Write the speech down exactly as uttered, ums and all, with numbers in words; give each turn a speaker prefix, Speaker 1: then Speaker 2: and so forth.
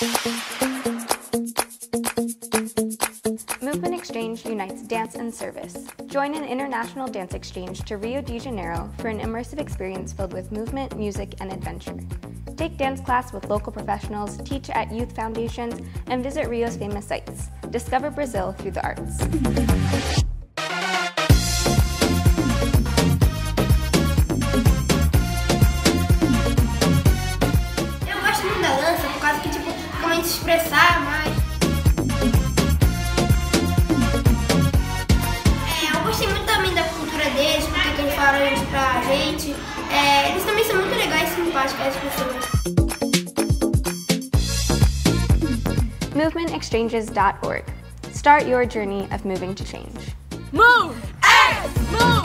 Speaker 1: Movement Exchange unites dance and service. Join an international dance exchange to Rio de Janeiro for an immersive experience filled with movement, music, and adventure. Take dance class with local professionals, teach at youth foundations, and visit Rio's famous sites. Discover Brazil through the arts.
Speaker 2: Eu gosto muito da dança por causa que tipo, fica muito se expressar mais. É, eu gostei muito também da cultura deles, porque eles falaram isso pra gente. É, eles também são muito legais e simpáticos, as pessoas.
Speaker 1: movement exchanges dot org. Start your journey of moving to change.
Speaker 3: Move! Hey! Move!